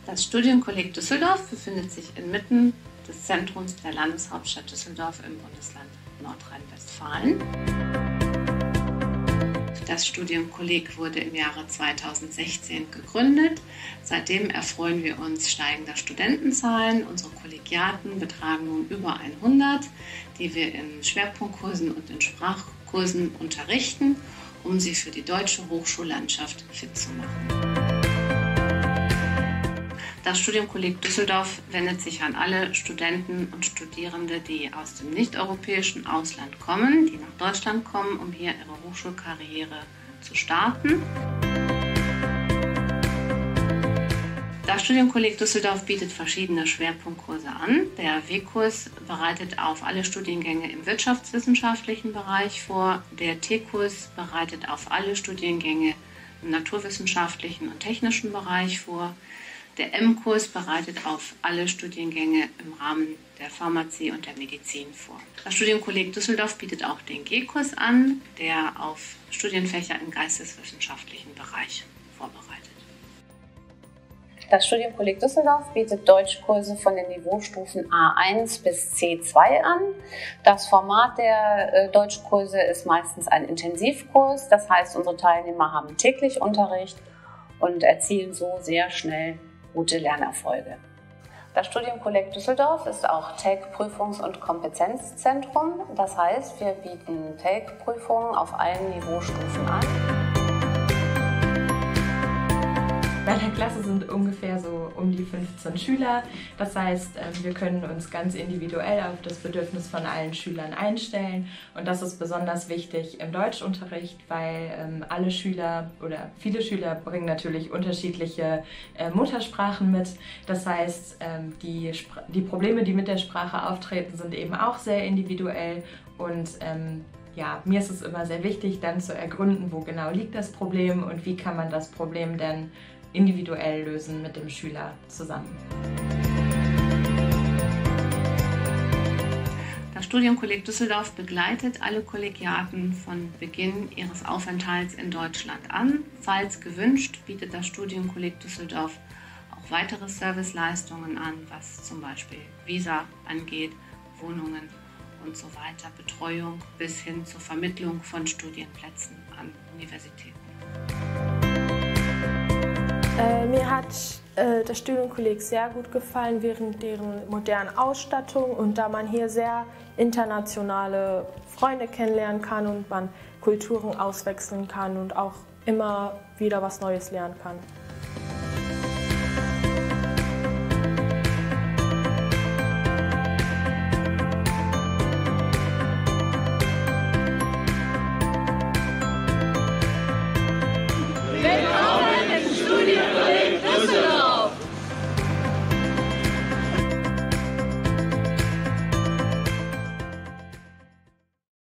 Das Studienkolleg Düsseldorf befindet sich inmitten des Zentrums der Landeshauptstadt Düsseldorf im Bundesland Nordrhein-Westfalen. Das Studienkolleg wurde im Jahre 2016 gegründet. Seitdem erfreuen wir uns steigender Studentenzahlen. Unsere Kollegiaten betragen nun über 100, die wir in Schwerpunktkursen und in Sprachkursen unterrichten, um sie für die deutsche Hochschullandschaft fit zu machen. Das Studienkolleg Düsseldorf wendet sich an alle Studenten und Studierende, die aus dem nicht-europäischen Ausland kommen, die nach Deutschland kommen, um hier ihre Hochschulkarriere zu starten. Das Studienkolleg Düsseldorf bietet verschiedene Schwerpunktkurse an. Der W-Kurs bereitet auf alle Studiengänge im wirtschaftswissenschaftlichen Bereich vor. Der T-Kurs bereitet auf alle Studiengänge im naturwissenschaftlichen und technischen Bereich vor. Der M-Kurs bereitet auf alle Studiengänge im Rahmen der Pharmazie und der Medizin vor. Das Studienkolleg Düsseldorf bietet auch den G-Kurs an, der auf Studienfächer im geisteswissenschaftlichen Bereich vorbereitet. Das Studienkolleg Düsseldorf bietet Deutschkurse von den Niveaustufen A1 bis C2 an. Das Format der Deutschkurse ist meistens ein Intensivkurs, das heißt, unsere Teilnehmer haben täglich Unterricht und erzielen so sehr schnell gute Lernerfolge. Das Studienkolleg Düsseldorf ist auch TEG-Prüfungs- und Kompetenzzentrum. Das heißt, wir bieten TEG-Prüfungen auf allen Niveaustufen an. Bei der Klasse sind ungefähr so um die 15 Schüler. Das heißt, wir können uns ganz individuell auf das Bedürfnis von allen Schülern einstellen. Und das ist besonders wichtig im Deutschunterricht, weil alle Schüler oder viele Schüler bringen natürlich unterschiedliche Muttersprachen mit. Das heißt, die Probleme, die mit der Sprache auftreten, sind eben auch sehr individuell. Und ja, mir ist es immer sehr wichtig, dann zu ergründen, wo genau liegt das Problem und wie kann man das Problem denn individuell lösen mit dem Schüler zusammen. Das Studienkolleg Düsseldorf begleitet alle Kollegiaten von Beginn ihres Aufenthalts in Deutschland an. Falls gewünscht, bietet das Studienkolleg Düsseldorf auch weitere Serviceleistungen an, was zum Beispiel Visa angeht, Wohnungen und so weiter, Betreuung bis hin zur Vermittlung von Studienplätzen an Universitäten. Mir hat das Studienkolleg sehr gut gefallen während deren modernen Ausstattung und da man hier sehr internationale Freunde kennenlernen kann und man Kulturen auswechseln kann und auch immer wieder was Neues lernen kann.